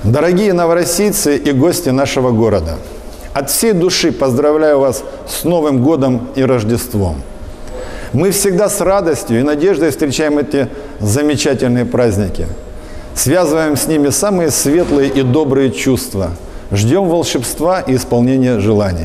Дорогие новороссийцы и гости нашего города, от всей души поздравляю вас с Новым годом и Рождеством. Мы всегда с радостью и надеждой встречаем эти замечательные праздники. Связываем с ними самые светлые и добрые чувства. Ждем волшебства и исполнения желаний.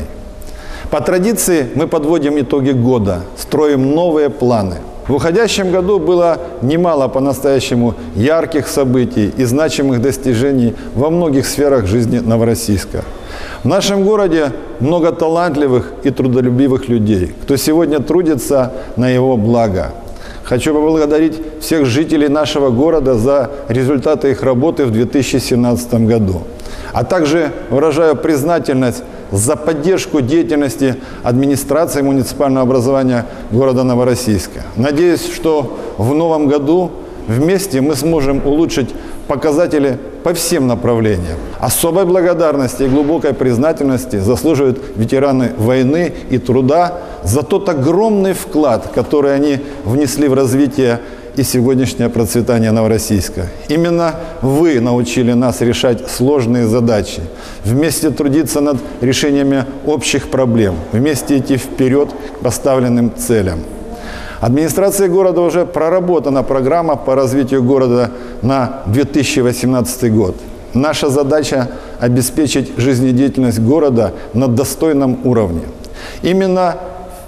По традиции мы подводим итоги года, строим новые планы. В уходящем году было немало по-настоящему ярких событий и значимых достижений во многих сферах жизни Новороссийска. В нашем городе много талантливых и трудолюбивых людей, кто сегодня трудится на его благо. Хочу поблагодарить всех жителей нашего города за результаты их работы в 2017 году, а также выражаю признательность за поддержку деятельности администрации муниципального образования города Новороссийска. Надеюсь, что в новом году вместе мы сможем улучшить показатели по всем направлениям. Особой благодарности и глубокой признательности заслуживают ветераны войны и труда за тот огромный вклад, который они внесли в развитие и сегодняшнее процветание Новороссийска. Именно вы научили нас решать сложные задачи, вместе трудиться над решениями общих проблем, вместе идти вперед к поставленным целям. Администрацией города уже проработана программа по развитию города на 2018 год. Наша задача – обеспечить жизнедеятельность города на достойном уровне. Именно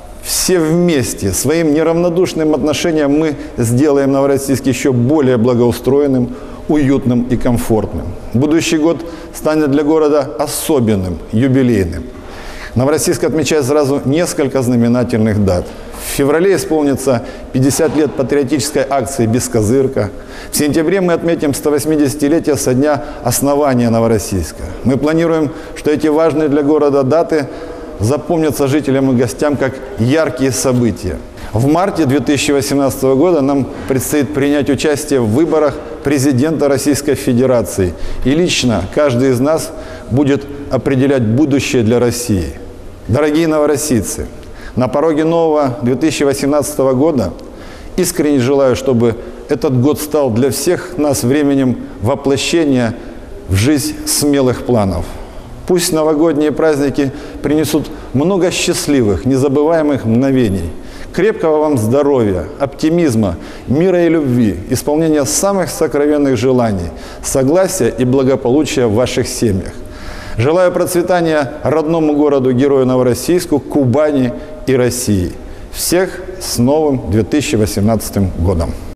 все вместе, своим неравнодушным отношением мы сделаем Новороссийск еще более благоустроенным, уютным и комфортным. Будущий год станет для города особенным, юбилейным. Новороссийск отмечает сразу несколько знаменательных дат. В феврале исполнится 50 лет патриотической акции «Бескозырка». В сентябре мы отметим 180-летие со дня основания Новороссийска. Мы планируем, что эти важные для города даты запомнятся жителям и гостям как яркие события. В марте 2018 года нам предстоит принять участие в выборах президента Российской Федерации. И лично каждый из нас будет определять будущее для России. Дорогие новороссийцы, на пороге нового 2018 года искренне желаю, чтобы этот год стал для всех нас временем воплощения в жизнь смелых планов. Пусть новогодние праздники принесут много счастливых, незабываемых мгновений. Крепкого вам здоровья, оптимизма, мира и любви, исполнения самых сокровенных желаний, согласия и благополучия в ваших семьях. Желаю процветания родному городу-герою Новороссийску, Кубани и России. Всех с новым 2018 годом!